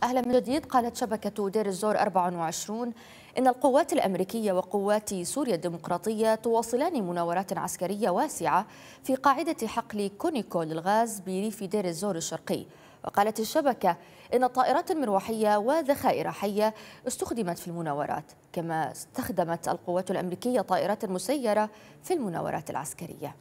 أهلا من جديد. قالت شبكة دير الزور 24 إن القوات الأمريكية وقوات سوريا الديمقراطية تواصلان مناورات عسكرية واسعة في قاعدة حقل كونيكو للغاز بريف دير الزور الشرقي. وقالت الشبكة إن الطائرات المروحية وذخائر حية استخدمت في المناورات، كما استخدمت القوات الأمريكية طائرات مسيرة في المناورات العسكرية.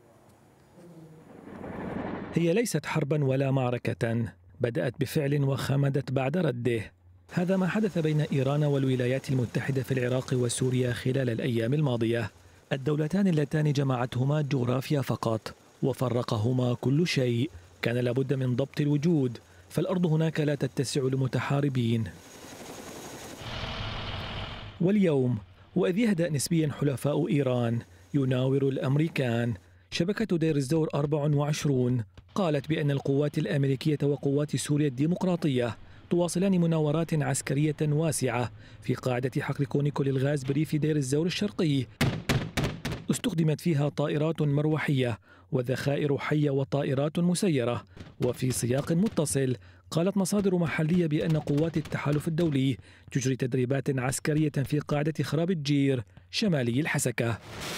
هي ليست حربا ولا معركة بدأت بفعل وخمدت بعد رده. هذا ما حدث بين إيران والولايات المتحدة في العراق وسوريا خلال الأيام الماضية. الدولتان اللتان جمعتهما الجغرافيا فقط وفرقهما كل شيء. كان لابد من ضبط الوجود، فالأرض هناك لا تتسع لمتحاربين. واليوم وإذ يهدأ نسبيا حلفاء إيران يناور الأمريكان، شبكة دير الزور 24 قالت بأن القوات الأمريكية وقوات سوريا الديمقراطية تواصلان مناورات عسكرية واسعة في قاعدة حقل كونيكو للغاز بريف دير الزور الشرقي، استخدمت فيها طائرات مروحية وذخائر حية وطائرات مسيرة. وفي سياق متصل قالت مصادر محلية بأن قوات التحالف الدولي تجري تدريبات عسكرية في قاعدة خراب الجير شمالي الحسكة.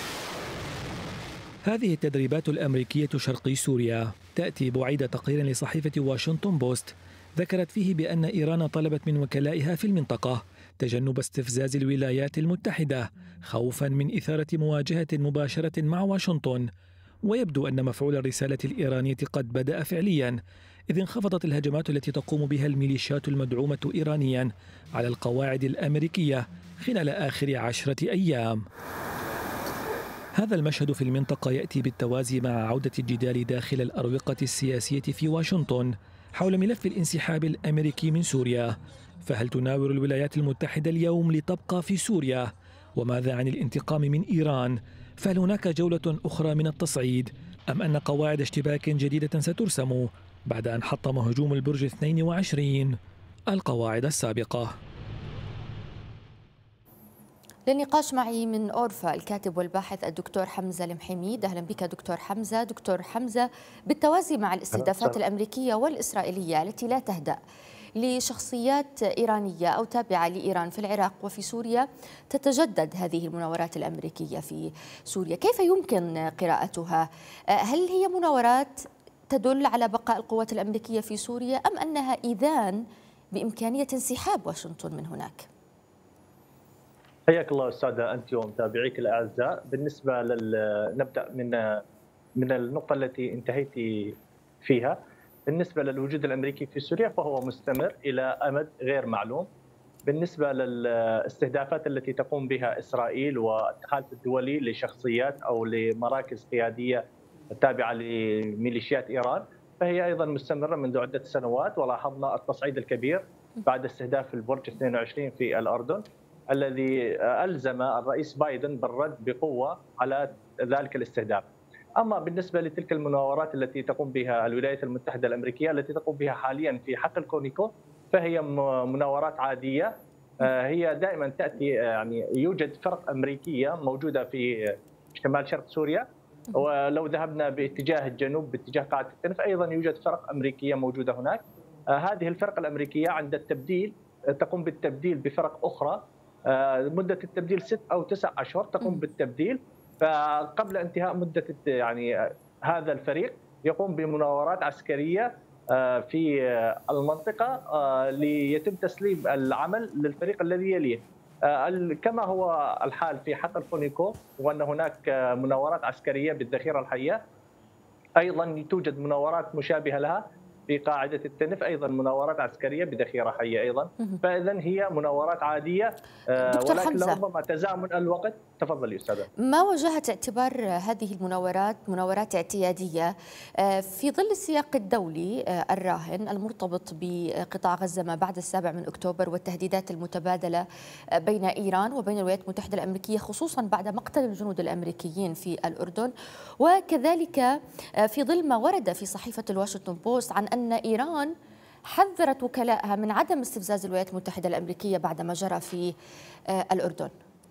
هذه التدريبات الأمريكية شرقي سوريا تأتي بعيد تقرير لصحيفة واشنطن بوست ذكرت فيه بأن إيران طلبت من وكلائها في المنطقة تجنب استفزاز الولايات المتحدة خوفا من إثارة مواجهة مباشرة مع واشنطن. ويبدو أن مفعول الرسالة الإيرانية قد بدأ فعليا، إذ انخفضت الهجمات التي تقوم بها الميليشيات المدعومة إيرانيا على القواعد الأمريكية خلال آخر 10 أيام. هذا المشهد في المنطقة يأتي بالتوازي مع عودة الجدال داخل الأروقة السياسية في واشنطن حول ملف الانسحاب الأمريكي من سوريا. فهل تناور الولايات المتحدة اليوم لتبقى في سوريا؟ وماذا عن الانتقام من إيران؟ فهل هناك جولة أخرى من التصعيد؟ أم أن قواعد اشتباك جديدة سترسم بعد أن حطم هجوم البرج 22 القواعد السابقة؟ للنقاش معي من أورفا الكاتب والباحث الدكتور حمزة المحيميد. أهلا بك دكتور حمزة. دكتور حمزة، بالتوازي مع الاستهدافات الأمريكية والإسرائيلية التي لا تهدأ لشخصيات إيرانية أو تابعة لإيران في العراق وفي سوريا، تتجدد هذه المناورات الأمريكية في سوريا، كيف يمكن قراءتها؟ هل هي مناورات تدل على بقاء القوات الأمريكية في سوريا أم أنها إذان بإمكانية انسحاب واشنطن من هناك؟ حياك الله أستاذة أنت ومتابعيك الأعزاء. بالنسبة نبدأ من النقطة التي انتهيت فيها. بالنسبة للوجود الأمريكي في سوريا فهو مستمر إلى أمد غير معلوم. بالنسبة للاستهدافات التي تقوم بها إسرائيل والتحالف الدولي لشخصيات أو لمراكز قيادية تابعة لميليشيات إيران فهي أيضا مستمرة منذ عدة سنوات، ولاحظنا التصعيد الكبير بعد استهداف البرج 22 في الأردن الذي ألزم الرئيس بايدن بالرد بقوة على ذلك الاستهداف. أما بالنسبة لتلك المناورات التي تقوم بها الولايات المتحدة الأمريكية التي تقوم بها حاليا في حقل كونيكو فهي مناورات عادية. هي دائما تأتي، يعني يوجد فرق أمريكية موجودة في شمال شرق سوريا، ولو ذهبنا باتجاه الجنوب باتجاه قاعدة التنف أيضا يوجد فرق أمريكية موجودة هناك. هذه الفرق الأمريكية عند التبديل تقوم بالتبديل بفرق أخرى. مدة التبديل 6 أو 9 أشهر تقوم بالتبديل. فقبل انتهاء مدة يعني هذا الفريق يقوم بمناورات عسكرية في المنطقة ليتم تسليم العمل للفريق الذي يليه. كما هو الحال في حقل كونيكو، وأن هناك مناورات عسكرية بالذخيرة الحية، أيضا توجد مناورات مشابهة لها في قاعدة التنف، أيضا مناورات عسكرية بذخيرة حية أيضا. فإذا هي مناورات عادية، دكتور ولكن حمزة، لربما تزامن الوقت. تفضلي أستاذة. ما وجهت اعتبار هذه المناورات مناورات اعتيادية في ظل السياق الدولي الراهن المرتبط بقطاع غزة ما بعد 7 أكتوبر والتهديدات المتبادلة بين إيران وبين الولايات المتحدة الأمريكية، خصوصا بعد مقتل الجنود الأمريكيين في الأردن، وكذلك في ظل ما ورد في صحيفة الواشنطن بوست عن أن إيران حذرت وكلائها من عدم استفزاز الولايات المتحدة الأمريكية بعد ما جرى في الأردن؟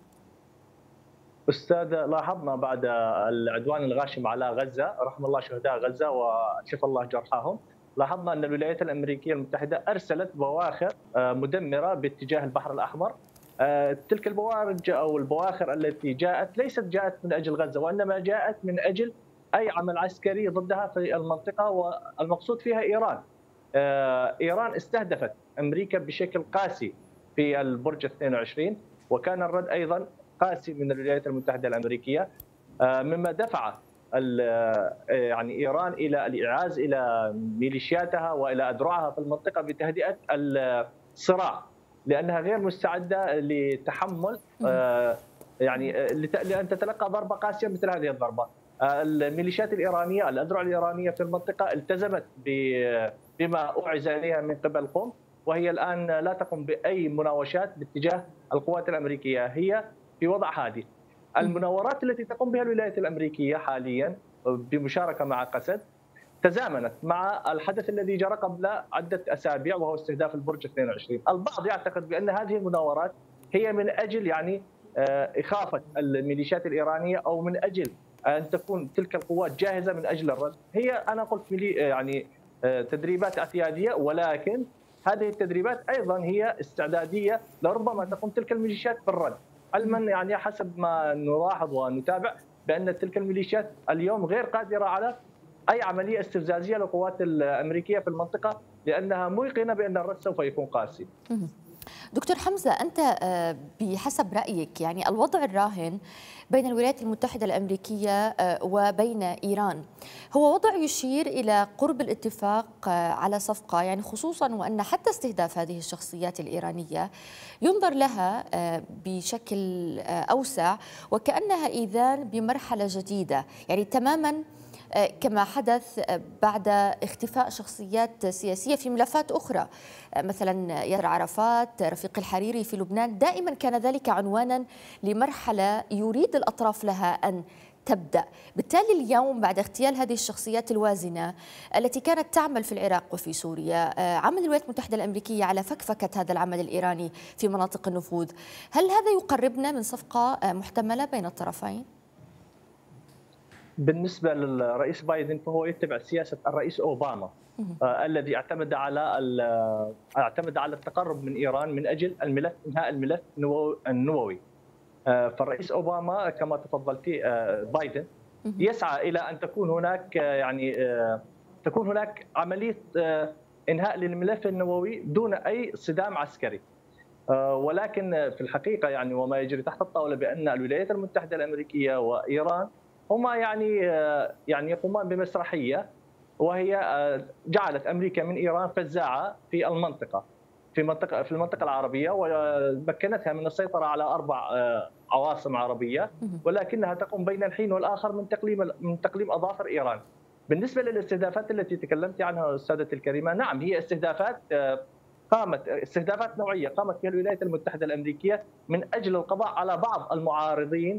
أستاذ، لاحظنا بعد العدوان الغاشم على غزة، رحم الله شهداء غزة وشفى الله جرحاهم، لاحظنا أن الولايات الأمريكية المتحدة أرسلت بواخر مدمرة باتجاه البحر الأحمر. تلك البوارج أو البواخر التي جاءت ليست جاءت من أجل غزة، وإنما جاءت من أجل أي عمل عسكري ضدها في المنطقة، والمقصود فيها إيران. إيران استهدفت أمريكا بشكل قاسي في البرج 22، وكان الرد أيضا قاسي من الولايات المتحدة الأمريكية، مما دفع يعني إيران إلى الإعاز إلى ميليشياتها وإلى أذرعها في المنطقة بتهدئة الصراع، لأنها غير مستعدة لتحمل يعني لأن تتلقى ضربة قاسية مثل هذه الضربة. الميليشيات الإيرانية، الأذرع الإيرانية في المنطقة التزمت بما أوعز إليها من قبل قم، وهي الآن لا تقوم بأي مناوشات باتجاه القوات الأمريكية، هي في وضع هادئ. المناورات التي تقوم بها الولايات الأمريكية حاليا بمشاركة مع قسد تزامنت مع الحدث الذي جرى قبل عدة أسابيع، وهو استهداف البرج 22. البعض يعتقد بأن هذه المناورات هي من أجل يعني إخافة الميليشيات الإيرانية، أو من أجل أن تكون تلك القوات جاهزة من أجل الرد. هي أنا قلت يعني تدريبات اعتيادية، ولكن هذه التدريبات أيضا هي استعدادية لربما تقوم تلك الميليشيات بالرد، علما يعني حسب ما نلاحظ ونتابع بأن تلك الميليشيات اليوم غير قادرة على أي عملية استفزازية للقوات الأمريكية في المنطقة، لأنها موقنة بأن الرد سوف يكون قاسي. دكتور حمزة، أنت بحسب رأيك يعني الوضع الراهن بين الولايات المتحدة الأمريكية وبين إيران هو وضع يشير إلى قرب الاتفاق على صفقة، يعني خصوصا وأن حتى استهداف هذه الشخصيات الإيرانية ينظر لها بشكل أوسع وكأنها إذان بمرحلة جديدة، يعني تماما كما حدث بعد اختفاء شخصيات سياسية في ملفات أخرى، مثلا ياسر عرفات، رفيق الحريري في لبنان. دائما كان ذلك عنوانا لمرحلة يريد الأطراف لها أن تبدأ. بالتالي اليوم بعد اغتيال هذه الشخصيات الوازنة التي كانت تعمل في العراق وفي سوريا، عمل الولايات المتحدة الأمريكية على فكفكة هذا العمل الإيراني في مناطق النفوذ، هل هذا يقربنا من صفقة محتملة بين الطرفين؟ بالنسبة للرئيس بايدن فهو يتبع سياسة الرئيس أوباما الذي اعتمد على التقرب من إيران من أجل إنهاء الملف النووي. فالرئيس أوباما كما تفضلت بايدن يسعى إلى أن تكون هناك عملية إنهاء للملف النووي دون أي صدام عسكري. ولكن في الحقيقة يعني وما يجري تحت الطاولة بأن الولايات المتحدة الأمريكية وإيران هما يعني يقومان بمسرحية، وهي جعلت أمريكا من إيران فزاعة في المنطقة العربية، ومكنتها من السيطرة على 4 عواصم عربية، ولكنها تقوم بين الحين والآخر من تقليم أظافر إيران. بالنسبة للاستهدافات التي تكلمت عنها أستاذتي الكريمة، نعم هي استهدافات نوعية قامت بها الولايات المتحدة الأمريكية من أجل القضاء على بعض المعارضين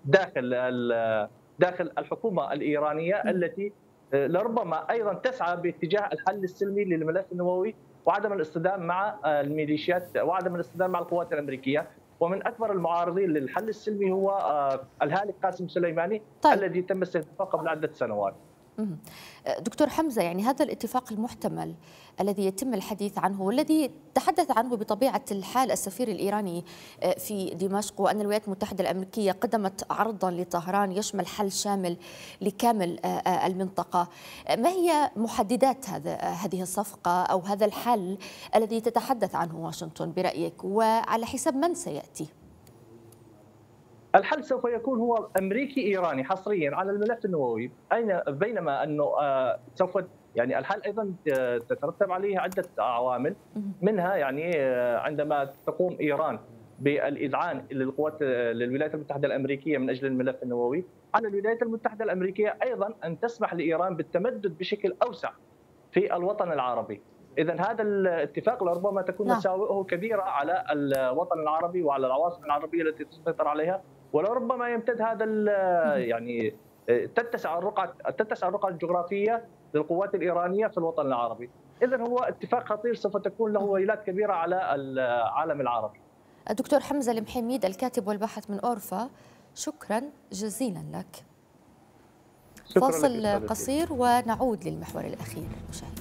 داخل الحكومة الإيرانية التي لربما أيضا تسعى باتجاه الحل السلمي للملف النووي وعدم الاصطدام مع الميليشيات وعدم الاصطدام مع القوات الأمريكية. ومن أكبر المعارضين للحل السلمي هو الهالك قاسم سليماني الذي تم استهدافه قبل عدة سنوات. دكتور حمزة، يعني هذا الاتفاق المحتمل الذي يتم الحديث عنه والذي تحدث عنه بطبيعة الحال السفير الإيراني في دمشق، وأن الولايات المتحدة الأمريكية قدمت عرضا لطهران يشمل حل شامل لكامل المنطقة، ما هي محددات هذه الصفقة أو هذا الحل الذي تتحدث عنه واشنطن برأيك، وعلى حساب من سيأتي؟ الحل سوف يكون هو أمريكي إيراني حصريا على الملف النووي، بينما أنه سوف يعني الحل أيضا تترتب عليه عدة عوامل، منها يعني عندما تقوم إيران بالإذعان للولايات المتحدة الأمريكية من أجل الملف النووي، على الولايات المتحدة الأمريكية أيضا أن تسمح لإيران بالتمدد بشكل أوسع في الوطن العربي. إذا هذا الاتفاق لربما تكون مساوئه كبيرة على الوطن العربي وعلى العواصم العربية التي تسيطر عليها، ولربما يمتد هذا يعني تتسع الرقعة الجغرافية للقوات الإيرانية في الوطن العربي. إذا هو اتفاق خطير سوف تكون له ويلات كبيرة على العالم العربي. الدكتور حمزة المحيميد الكاتب والباحث من أورفا، شكرا جزيلا لك. فاصل قصير ونعود للمحور الأخير مشاهدينا.